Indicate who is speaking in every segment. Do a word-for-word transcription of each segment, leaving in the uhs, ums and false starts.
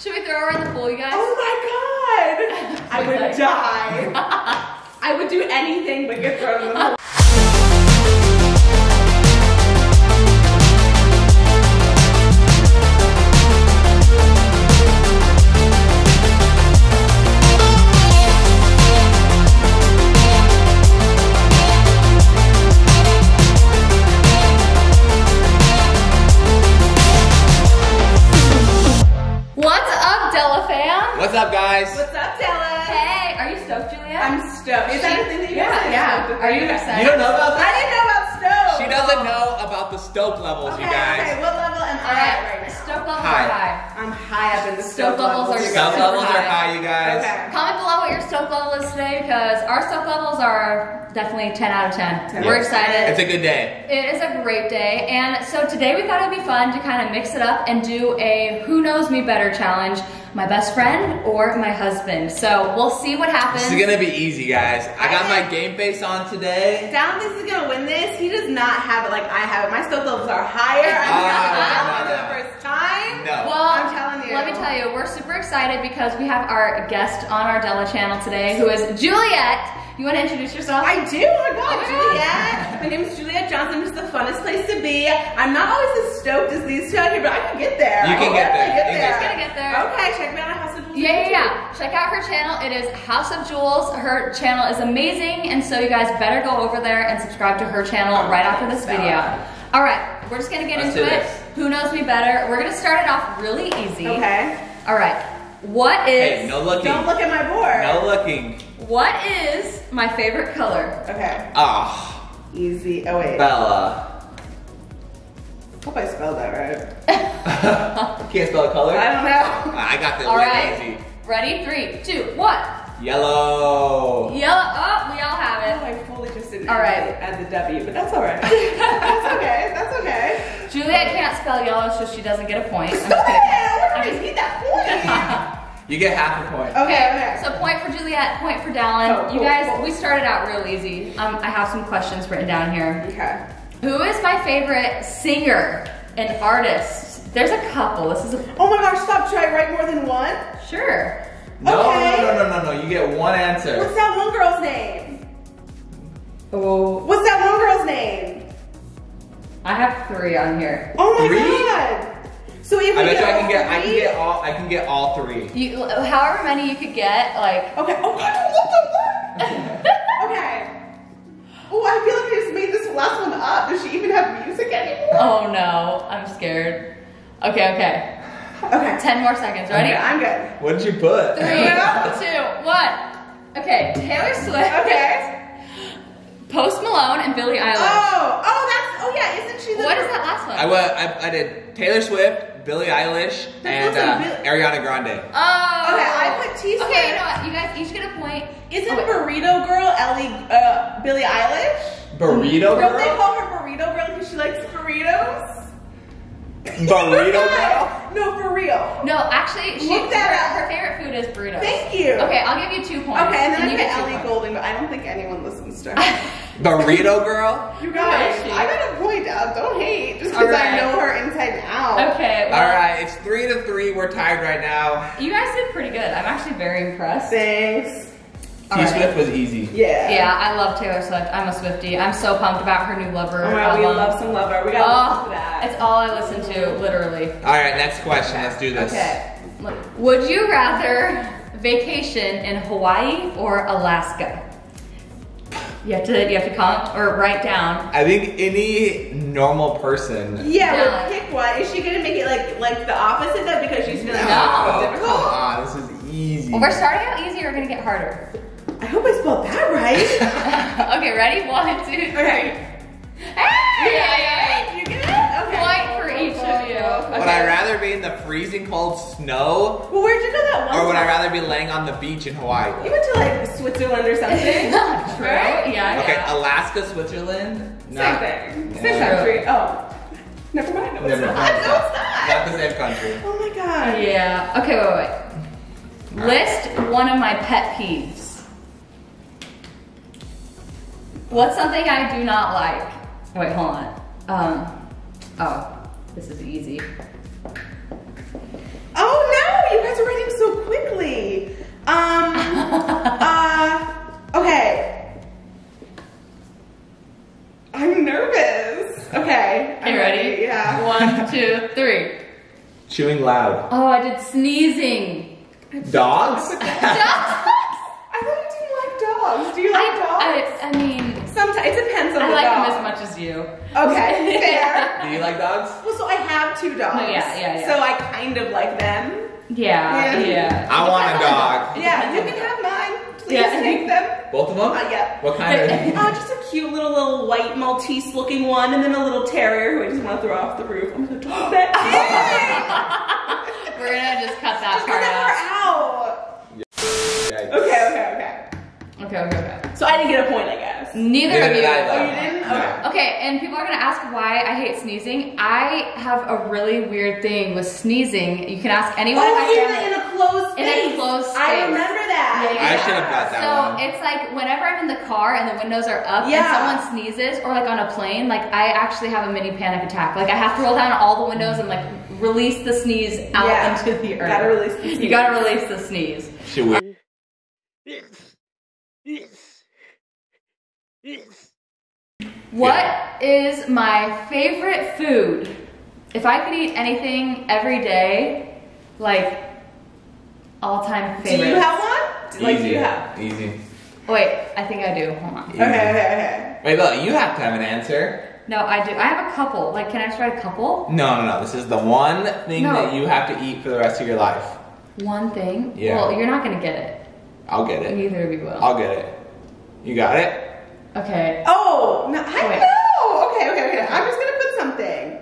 Speaker 1: Should we throw her in the pool, you guys?
Speaker 2: Oh my god! I would die. I would do anything but get thrown in the pool.
Speaker 3: What's up, guys?
Speaker 2: What's up, Della?
Speaker 1: Hey, are you stoked, Julia?
Speaker 2: I'm stoked. Is that the thing that you
Speaker 1: Yeah,
Speaker 2: guys
Speaker 1: yeah.
Speaker 2: stoked
Speaker 1: Are you
Speaker 2: about?
Speaker 1: excited?
Speaker 3: You don't know about
Speaker 2: I
Speaker 3: that?
Speaker 2: didn't know about stoked.
Speaker 3: She doesn't know about the stoke levels,
Speaker 2: Okay,
Speaker 3: you guys.
Speaker 2: okay. What level am I
Speaker 1: All
Speaker 2: at
Speaker 1: right,
Speaker 2: right now?
Speaker 1: stoke levels
Speaker 3: High.
Speaker 1: are high.
Speaker 2: I'm high up in the
Speaker 1: Stoke
Speaker 2: stoke
Speaker 1: levels
Speaker 2: levels.
Speaker 1: are
Speaker 2: you
Speaker 3: Stoke
Speaker 2: guys.
Speaker 3: levels are
Speaker 1: high.
Speaker 3: high, you guys.
Speaker 2: Okay.
Speaker 1: Comment below what your stoke level is today because our stoke levels are definitely ten out of ten.
Speaker 2: ten.
Speaker 1: We're
Speaker 2: Yeah.
Speaker 1: excited.
Speaker 3: It's a good day.
Speaker 1: It is a great day, and so today we thought it'd be fun to kind of mix it up and do a Who Knows Me Better challenge, my best friend or my husband. So we'll see what happens.
Speaker 3: This is gonna be easy, guys. I got
Speaker 2: I
Speaker 3: my game face on today.
Speaker 2: Dallin thinks he's gonna win this. He does not have it like I have it. My stoke levels are higher. I'm
Speaker 3: Ah,
Speaker 2: gonna
Speaker 3: no,
Speaker 2: for
Speaker 3: no.
Speaker 2: the first time.
Speaker 3: No.
Speaker 1: Well,
Speaker 2: I'm telling you.
Speaker 1: let me tell you, we're super excited because we have our guest on our Della channel today, who is Juliet. You want to introduce yourself?
Speaker 2: I do. Oh my god,
Speaker 1: Oh my
Speaker 2: Juliet. My name is Juliet Johnson. It's the funnest place to be. I'm not always as stoked as these two out here, but I can get there.
Speaker 3: You
Speaker 2: I
Speaker 3: can get there.
Speaker 2: definitely
Speaker 3: You can
Speaker 1: She's gonna get there.
Speaker 2: Okay, check me out at House of Jewels.
Speaker 1: Yeah, yeah, yeah. Check out her channel. It is House of Jewels. Her channel is amazing, and so you guys better go over there and subscribe to her channel right after this video. All right, we're just gonna get
Speaker 3: Let's
Speaker 1: into
Speaker 3: do
Speaker 1: it.
Speaker 3: this.
Speaker 1: Who knows me better? We're gonna start it off really easy.
Speaker 2: Okay.
Speaker 1: All right. What is?
Speaker 3: Hey, no looking.
Speaker 2: Don't look at my board.
Speaker 3: No looking.
Speaker 1: What is my favorite color?
Speaker 2: Okay.
Speaker 3: Ah,
Speaker 2: Easy. Oh wait.
Speaker 3: Bella.
Speaker 2: Hope I spelled that right.
Speaker 3: Can't spell color?
Speaker 2: I don't know.
Speaker 3: I got this
Speaker 1: All
Speaker 3: really
Speaker 1: right.
Speaker 3: easy.
Speaker 1: Ready? Three, two, one.
Speaker 3: Yellow.
Speaker 1: Yellow. Oh, we all have
Speaker 2: Oh,
Speaker 1: it.
Speaker 2: I fully just didn't
Speaker 1: All
Speaker 2: add
Speaker 1: right.
Speaker 2: the- add the W, but that's all right. That's okay. That's okay.
Speaker 1: Juliet can't spell yellow, so she doesn't get a point. I'm just
Speaker 2: Stop
Speaker 1: kidding.
Speaker 2: it! Where did we get that
Speaker 3: You get half a point.
Speaker 2: point? Okay, okay.
Speaker 1: So point for Juliet, point for Dallin.
Speaker 2: Oh, cool,
Speaker 1: you guys,
Speaker 2: cool.
Speaker 1: we started out real easy. Um, I have some questions written down here.
Speaker 2: Okay.
Speaker 1: Who is my favorite singer and artist? There's a couple. This is a
Speaker 2: Oh my gosh, stop. Should I write more than one?
Speaker 1: sure.
Speaker 3: No,
Speaker 2: Okay.
Speaker 3: no, no, no, no, no. You get one answer.
Speaker 2: What's that one girl's name?
Speaker 1: Oh,
Speaker 2: What's that one girl's name?
Speaker 1: I have three on here.
Speaker 2: Oh my
Speaker 3: Three?
Speaker 2: god. So if we
Speaker 3: I bet you I
Speaker 2: all
Speaker 3: can get I can
Speaker 2: three-
Speaker 3: get all I can get all three.
Speaker 1: You, however many you could get, like.
Speaker 2: Okay. Oh god, what the what? Okay. Oh, I feel like I just made this last one up. Does she even have music anymore?
Speaker 1: Oh no, I'm scared. Okay, okay.
Speaker 2: Okay.
Speaker 1: Ten more seconds. Ready?
Speaker 2: Okay, I'm good.
Speaker 3: What did you put?
Speaker 1: Three, two, one. Okay, Taylor Swift.
Speaker 2: Okay.
Speaker 1: Post Malone and Billie Eilish.
Speaker 2: Oh, oh, that's, oh yeah, isn't she the
Speaker 1: What is that last one?
Speaker 3: I went I, I did Taylor Swift, Billie Eilish, and
Speaker 2: also
Speaker 3: uh,
Speaker 2: Bill-
Speaker 3: Ariana Grande.
Speaker 1: Oh.
Speaker 2: Okay, I put T Swift.
Speaker 1: Okay, you know what? You guys each get a point.
Speaker 2: Isn't
Speaker 1: Okay.
Speaker 2: Burrito Girl Ellie, uh, Billie Eilish?
Speaker 3: Burrito
Speaker 2: Don't they
Speaker 3: girl?
Speaker 2: call her Burrito Girl because she likes burritos?
Speaker 3: Burrito girl?
Speaker 2: No, for real.
Speaker 1: No, actually, she,
Speaker 2: Look that
Speaker 1: her,
Speaker 2: up.
Speaker 1: her favorite food is burritos.
Speaker 2: Thank you.
Speaker 1: Okay, I'll give you two points.
Speaker 2: Okay, and then I
Speaker 1: you
Speaker 2: put
Speaker 1: get two
Speaker 2: Ellie
Speaker 1: points.
Speaker 2: Goulding, but I don't think anyone listens to her.
Speaker 3: Burrito girl?
Speaker 2: You guys,
Speaker 1: Who is she?
Speaker 2: I got a point out. Don't hate just
Speaker 1: All
Speaker 2: because
Speaker 1: right.
Speaker 2: I know her inside and out.
Speaker 1: Okay, well,
Speaker 3: All right, it's three to three. We're tied right now.
Speaker 1: you guys did pretty good. I'm actually very impressed.
Speaker 2: Thanks.
Speaker 1: All
Speaker 3: T
Speaker 1: right.
Speaker 3: Swift was easy.
Speaker 2: Yeah.
Speaker 1: Yeah, I love Taylor Swift. I'm a Swiftie. I'm so pumped about her new Lover
Speaker 2: Oh my god, we
Speaker 1: album.
Speaker 2: love some Lover. We gotta
Speaker 1: Oh,
Speaker 2: listen to that.
Speaker 1: it's all I listen to, literally.
Speaker 3: All right, next question. Let's do this.
Speaker 1: Okay. Would you rather vacation in Hawaii or Alaska? You have to you have to comment or write down.
Speaker 3: I think any normal person.
Speaker 2: Yeah,
Speaker 1: Yeah.
Speaker 2: well, pick one. Is she gonna make it like like the opposite though because she's feeling
Speaker 1: No.
Speaker 2: oh,
Speaker 3: Come
Speaker 2: difficult?
Speaker 3: on, this is easy.
Speaker 1: We're starting out easy. We're gonna get harder.
Speaker 2: I hope I spelled that right.
Speaker 1: Okay, ready? One, two, three.
Speaker 2: Okay.
Speaker 1: Hey!
Speaker 2: Yeah, you get it? Okay.
Speaker 1: Point for each of you.
Speaker 3: Would
Speaker 1: Okay.
Speaker 3: I rather be in the freezing cold snow,
Speaker 2: Well, where'd you go that one
Speaker 3: or would I
Speaker 2: time?
Speaker 3: rather be laying on the beach in Hawaii?
Speaker 2: You went to like Switzerland or something.
Speaker 1: True.
Speaker 2: Right?
Speaker 1: Yeah.
Speaker 3: Okay,
Speaker 1: yeah.
Speaker 3: Alaska, Switzerland.
Speaker 2: Same
Speaker 3: Not-
Speaker 2: thing.
Speaker 3: Yeah.
Speaker 2: Same country. Oh. Never mind. No, it's
Speaker 3: Never
Speaker 2: not.
Speaker 3: mind.
Speaker 2: No, it's not.
Speaker 3: Not the same country.
Speaker 2: Oh my god.
Speaker 1: Yeah. Okay, wait, wait, wait. List one of my pet peeves. What's something I do not like? Wait, hold on. Um, oh, this is easy.
Speaker 2: Oh no, you guys are writing so quickly. Um, uh, okay. I'm nervous. Okay.
Speaker 1: Are you ready?
Speaker 2: Yeah.
Speaker 1: One, two, three.
Speaker 3: Chewing loud.
Speaker 1: Oh, I did sneezing.
Speaker 3: Dogs?
Speaker 2: I thought you didn't like dogs. Do you like dogs?
Speaker 1: I, I mean,
Speaker 2: Sometimes it depends on
Speaker 1: I
Speaker 2: the
Speaker 1: like
Speaker 2: dog.
Speaker 1: them as much as you.
Speaker 2: Okay, fair.
Speaker 3: Do you like dogs?
Speaker 2: Well, so I have two dogs.
Speaker 1: No, yeah, yeah, yeah.
Speaker 2: So I kind of like them.
Speaker 1: Yeah,
Speaker 2: Yeah.
Speaker 1: yeah.
Speaker 3: I want a dog.
Speaker 2: Yeah, you can have mine. Please
Speaker 1: Yeah.
Speaker 2: take them.
Speaker 3: Both of them?
Speaker 2: Uh, yeah.
Speaker 3: What kind of?
Speaker 2: Uh, just a cute little little white Maltese looking one, and then a little terrier who I just want to throw off the roof. I'm gonna drop that in.
Speaker 1: We're gonna just cut that
Speaker 2: Just
Speaker 1: part
Speaker 2: get her
Speaker 1: out.
Speaker 2: out.
Speaker 3: Yikes.
Speaker 2: Okay, okay, okay.
Speaker 1: Okay, okay, okay.
Speaker 2: So I didn't get a point, I guess.
Speaker 1: Neither
Speaker 3: Neither
Speaker 1: of you.
Speaker 3: did I,
Speaker 2: Oh,
Speaker 3: though.
Speaker 2: you didn't?
Speaker 3: No.
Speaker 2: Okay.
Speaker 1: Okay, and people are gonna ask why I hate sneezing. I have a really weird thing with sneezing. You can ask anyone. in my
Speaker 2: Oh, in,
Speaker 1: family.
Speaker 2: a, in a closed
Speaker 1: In a
Speaker 2: space.
Speaker 1: closed
Speaker 2: I
Speaker 1: space.
Speaker 2: remember that.
Speaker 1: Yeah,
Speaker 3: I should have got that
Speaker 1: So
Speaker 3: one.
Speaker 1: it's like whenever I'm in the car and the windows are up
Speaker 2: Yeah.
Speaker 1: and someone sneezes, or like on a plane, like I actually have a mini panic attack. Like I have to roll down all the windows and like release the sneeze out
Speaker 2: Yeah.
Speaker 1: into the earth.
Speaker 2: Gotta release the
Speaker 1: You
Speaker 2: sneeze.
Speaker 1: gotta release the sneeze.
Speaker 3: Should we?
Speaker 1: What is my favorite food? If I could eat anything every day, like all-time
Speaker 2: Do
Speaker 1: favorite.
Speaker 2: you have one? Like, do you have?
Speaker 3: Easy.
Speaker 1: Wait, I think I do. Hold on.
Speaker 3: Easy.
Speaker 2: Okay, okay, okay.
Speaker 3: Wait, look, you have to have an answer.
Speaker 1: No, I do. I have a couple. Like, can I just write a couple?
Speaker 3: No, no, no. This is the one thing
Speaker 1: No.
Speaker 3: that you have to eat for the rest of your life.
Speaker 1: One thing?
Speaker 3: Yeah.
Speaker 1: Well, you're not gonna get it.
Speaker 3: I'll get it.
Speaker 1: Neither of you will.
Speaker 3: I'll get it. You got it?
Speaker 1: Okay.
Speaker 2: Oh, no, I
Speaker 1: Wait.
Speaker 2: know. Okay, okay, okay. I'm just gonna put something.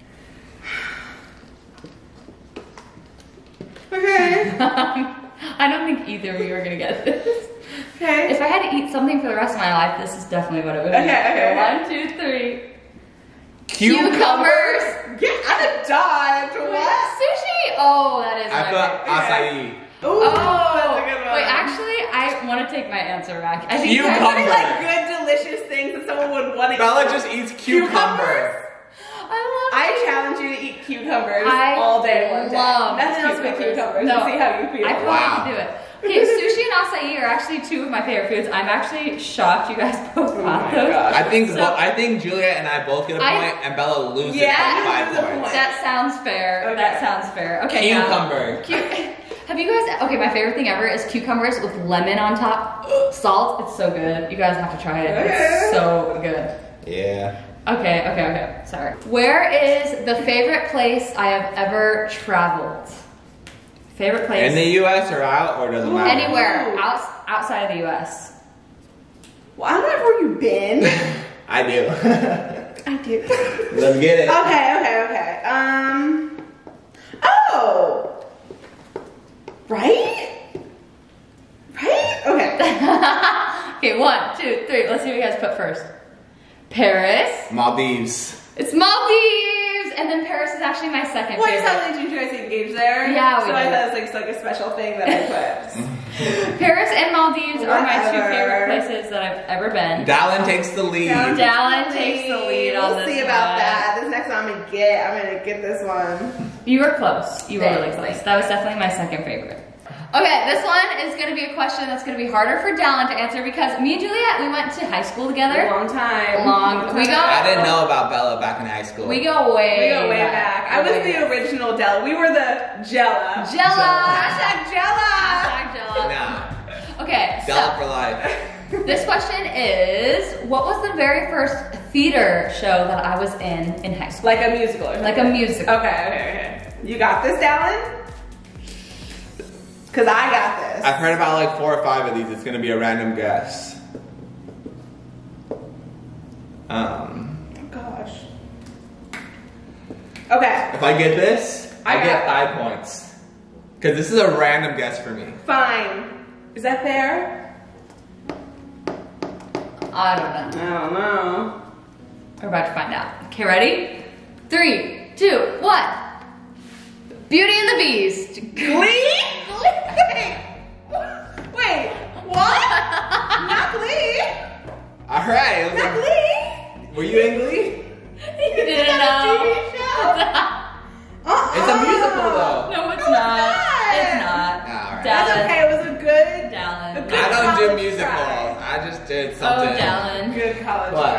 Speaker 2: Okay.
Speaker 1: I don't think either of you are gonna get this.
Speaker 2: Okay.
Speaker 1: If I had to eat something for the rest of my life, this is definitely what it would be.
Speaker 2: Okay, okay, okay.
Speaker 1: One, two, three.
Speaker 3: Cucumbers?
Speaker 2: Get out of Dodge. What?
Speaker 1: Sushi! Oh, that is
Speaker 3: I
Speaker 1: my
Speaker 3: put
Speaker 1: favorite.
Speaker 3: acai.
Speaker 2: Ooh,
Speaker 1: Oh,
Speaker 2: that's a good one.
Speaker 1: wait, actually, I want to take my answer back. I think
Speaker 3: Cucumber.
Speaker 2: Pretty like good, delicious things that someone would want to
Speaker 3: Bella
Speaker 2: eat.
Speaker 3: just eats cucumber.
Speaker 1: I love
Speaker 2: I
Speaker 1: it.
Speaker 2: challenge you to eat cucumbers
Speaker 1: I
Speaker 2: all day, one day.
Speaker 1: love
Speaker 2: Nothing else but cucumbers.
Speaker 1: No.
Speaker 2: And see how you feel.
Speaker 1: I probably
Speaker 3: Wow.
Speaker 1: can do it. Okay, sushi and acai are actually two of my favorite foods. I'm actually shocked you guys both
Speaker 2: Oh
Speaker 1: got
Speaker 2: my
Speaker 1: those.
Speaker 2: gosh.
Speaker 3: I think
Speaker 1: So-
Speaker 3: bo- I think Juliet and I both get a
Speaker 1: I-
Speaker 3: point, and Bella loses
Speaker 2: Yeah,
Speaker 3: by
Speaker 2: you
Speaker 3: five
Speaker 2: lose a
Speaker 3: points.
Speaker 2: point.
Speaker 1: That sounds fair.
Speaker 2: Okay.
Speaker 1: That sounds fair. Okay, now-
Speaker 3: Cucumber.
Speaker 1: Cu- Have you guys? Okay, my favorite thing ever is cucumbers with lemon on top, salt. It's so good. You guys have to try it. It's so good.
Speaker 3: Yeah.
Speaker 1: Okay, okay, okay. Sorry. Where is the favorite place I have ever traveled? Favorite place?
Speaker 3: In the U S or out, or doesn't matter?
Speaker 1: Anywhere
Speaker 2: Ooh.
Speaker 1: outs outside of the U S.
Speaker 2: Well, I don't know where you've been.
Speaker 3: I do.
Speaker 2: I do.
Speaker 3: Let's get it.
Speaker 2: Okay, okay, okay. Um. Oh. Right? Right? Okay.
Speaker 1: Okay, one, two, three. Let's see what you guys put first. Paris.
Speaker 3: Maldives.
Speaker 1: It's Maldives, and then Paris is actually my second
Speaker 2: What is
Speaker 1: favorite.
Speaker 2: that? Did you guys engage there?
Speaker 1: Yeah, we
Speaker 2: So I
Speaker 1: did.
Speaker 2: thought it was like, like a special thing that I put.
Speaker 1: Paris and Maldives are my two
Speaker 2: Whatever.
Speaker 1: favorite places that I've ever been.
Speaker 3: Dallin takes the lead.
Speaker 2: Dallin
Speaker 1: Dallin takes the lead on
Speaker 2: We'll
Speaker 1: this
Speaker 2: see about
Speaker 1: one.
Speaker 2: that. This next one I'm gonna get. I'm gonna get this one.
Speaker 1: You were close. You were really
Speaker 2: Thanks.
Speaker 1: close. That was definitely my second favorite. Okay, this one is going to be a question that's going to be harder for Dallin to answer because me and Juliet, we went to high school together.
Speaker 2: Long time.
Speaker 1: Long- we
Speaker 2: time.
Speaker 1: go-
Speaker 3: I didn't know about Bella back in high school.
Speaker 1: We go way
Speaker 2: We go way back. I was
Speaker 1: Way
Speaker 2: the original Della. We were the Jella.
Speaker 1: Jella.
Speaker 2: Hashtag Jella.
Speaker 1: Hashtag Jella.
Speaker 3: Nah.
Speaker 1: Okay,
Speaker 3: Della
Speaker 1: so
Speaker 3: for life.
Speaker 1: this question is, what was the very first theater show that I was in in high school?
Speaker 2: Like a musical or something.
Speaker 1: Like a musical.
Speaker 2: Okay, okay, okay. You got this, Dallin? Because I got this.
Speaker 3: I've heard about like four or five of these. It's gonna be a random guess. Um,
Speaker 2: Oh, gosh. Okay,
Speaker 3: if I get this,
Speaker 2: I
Speaker 3: I,
Speaker 2: got
Speaker 3: get
Speaker 2: it.
Speaker 3: five points. Cause this is a random guess for me.
Speaker 2: fine. Is that fair?
Speaker 1: I don't know.
Speaker 2: I don't know.
Speaker 1: We're about to find out. Okay, ready? Three, two, one. Beauty and the Beast.
Speaker 2: Glee? Wait, wait, what? Not Glee.
Speaker 3: All right. it was
Speaker 2: Not
Speaker 3: a-
Speaker 2: Glee.
Speaker 3: were you in Glee?
Speaker 1: You didn't
Speaker 2: It's not a
Speaker 1: know.
Speaker 2: T V show. Uh-uh.
Speaker 3: It's a musical though.
Speaker 1: No, it's
Speaker 2: No,
Speaker 1: not.
Speaker 2: It's
Speaker 1: It's
Speaker 2: not.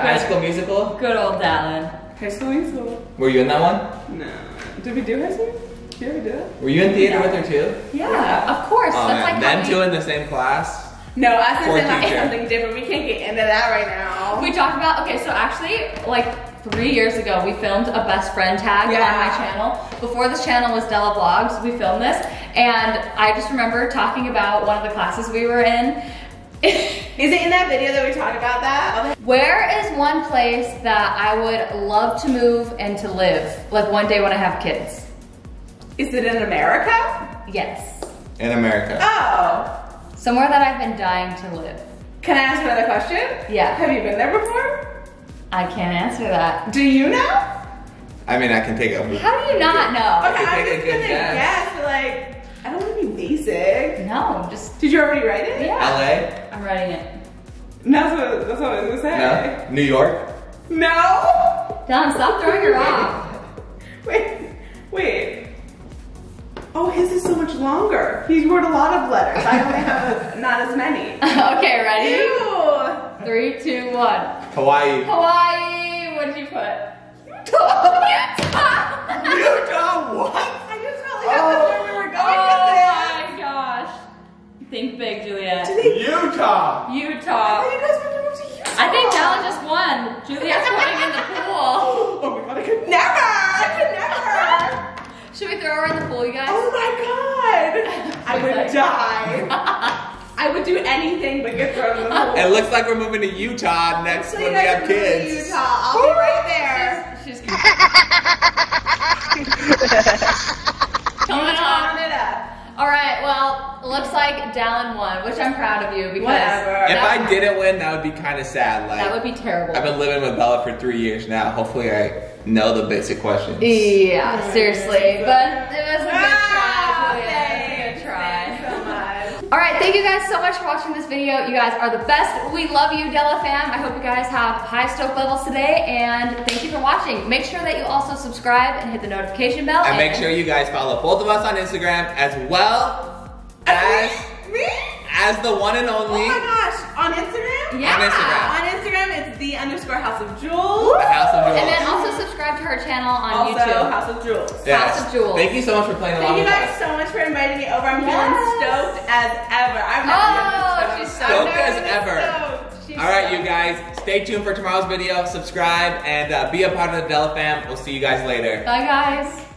Speaker 3: High School Musical?
Speaker 1: Good old Dallin.
Speaker 2: High School Musical.
Speaker 3: Were you in that one?
Speaker 2: No. Did we do High School? Did you ever do it?
Speaker 3: Were you in theater with her too?
Speaker 1: Yeah, of course.
Speaker 3: Oh
Speaker 1: That's
Speaker 3: man,
Speaker 1: like
Speaker 3: them
Speaker 1: how
Speaker 3: two
Speaker 1: we,
Speaker 3: in the same class.
Speaker 2: No, us is
Speaker 3: Poor
Speaker 2: in like
Speaker 3: teacher.
Speaker 2: something different. We can't get into that right now.
Speaker 1: we talked about, okay, so actually, like three years ago, we filmed a best friend tag
Speaker 2: Yeah.
Speaker 1: on my channel. Before this channel was Della Vlogs, we filmed this, and I just remember talking about one of the classes we were in.
Speaker 2: Is it in that video that we talked about that?
Speaker 1: Where is one place that I would love to move and to live, like one day when I have kids?
Speaker 2: Is it in America?
Speaker 1: Yes.
Speaker 3: In America.
Speaker 2: Oh.
Speaker 1: Somewhere that I've been dying to live.
Speaker 2: Can I ask another question?
Speaker 1: Yeah.
Speaker 2: Have you been there before?
Speaker 1: I can't answer that.
Speaker 2: Do you know?
Speaker 3: I mean, I can take a.
Speaker 1: How do you not know?
Speaker 2: Okay,
Speaker 3: could
Speaker 2: I'm
Speaker 3: take a
Speaker 2: just
Speaker 3: good
Speaker 2: gonna
Speaker 3: guess.
Speaker 2: guess, but like, I don't want to be basic.
Speaker 1: No, just,
Speaker 2: Did you already write it?
Speaker 1: yeah.
Speaker 3: L A?
Speaker 1: I'm writing it.
Speaker 2: That's what, that's what I was gonna say.
Speaker 3: No. New York?
Speaker 2: No?
Speaker 1: Don, stop throwing her off.
Speaker 2: Wait, wait. Oh, his is so much longer. He wrote a lot of letters. I only have not as many.
Speaker 1: Okay, ready?
Speaker 2: Ew.
Speaker 1: Three, two, one.
Speaker 3: Hawaii.
Speaker 1: Hawaii, what did you put?
Speaker 3: Utah, what?
Speaker 2: I just felt like that's where we were going
Speaker 1: Oh
Speaker 2: with
Speaker 1: my gosh. Think big, Juliet.
Speaker 2: this. Did they-
Speaker 3: Utah.
Speaker 2: I
Speaker 1: Utah.
Speaker 2: thought you guys wanted to move to Utah.
Speaker 1: I think Dallin just won. Juliet's going in the pool.
Speaker 2: Oh my god, I could never! I could never!
Speaker 1: Should we throw her in the pool, you guys?
Speaker 2: Oh my god! I would
Speaker 1: Like-
Speaker 2: die. I would do anything but get thrown in the pool.
Speaker 3: It looks like we're moving to Utah next
Speaker 2: So
Speaker 3: when
Speaker 2: you
Speaker 3: we
Speaker 2: guys
Speaker 3: have
Speaker 2: are moving to
Speaker 3: kids.
Speaker 2: Utah. I'll be right there.
Speaker 1: She's, she's coming
Speaker 2: Turn
Speaker 1: on.
Speaker 2: it up.
Speaker 1: All right, well, looks like Dallin won, which I'm proud of you because
Speaker 2: Whatever.
Speaker 3: If
Speaker 1: that,
Speaker 3: I didn't win, that would be kind of sad. Like
Speaker 1: that would be terrible.
Speaker 3: I've been living with Bella for three years now. Hopefully, I know the basic questions.
Speaker 1: Yeah, seriously, but it was a good
Speaker 2: Wow,
Speaker 1: try, Julia. It was a
Speaker 2: thanks.
Speaker 1: good try.
Speaker 2: Thanks so much.
Speaker 1: All right, thank you guys so much for watching this video. You guys are the best. We love you, Della fam. I hope you guys have high stoke levels today, and thank you for watching. Make sure that you also subscribe and hit the notification bell.
Speaker 3: And make sure you guys follow both of us on Instagram as well as
Speaker 2: Me?
Speaker 3: as the one and
Speaker 2: Oh
Speaker 3: only
Speaker 2: my gosh. On Instagram?
Speaker 1: Yeah.
Speaker 3: on Instagram.
Speaker 2: On Instagram, it's the underscore House of Jewels.
Speaker 3: The House of Jewels.
Speaker 1: And then also subscribe to her channel on
Speaker 2: Also,
Speaker 1: YouTube.
Speaker 2: House of Jewels.
Speaker 3: Yes.
Speaker 1: House of Jewels.
Speaker 3: Thank you so much for playing along
Speaker 2: Thank you
Speaker 3: with
Speaker 2: guys
Speaker 3: us.
Speaker 2: so much for inviting me over. I'm
Speaker 1: Yes.
Speaker 2: feeling stoked as ever. I'm
Speaker 1: Oh,
Speaker 2: not
Speaker 1: she's
Speaker 2: stoked.
Speaker 3: Stoked
Speaker 2: I'm
Speaker 3: as
Speaker 2: never
Speaker 3: ever.
Speaker 2: stoked. She's
Speaker 3: All right,
Speaker 2: stoked.
Speaker 3: you guys, stay tuned for tomorrow's video. Subscribe and uh, be a part of the Della fam. We'll see you guys later.
Speaker 1: Bye, guys.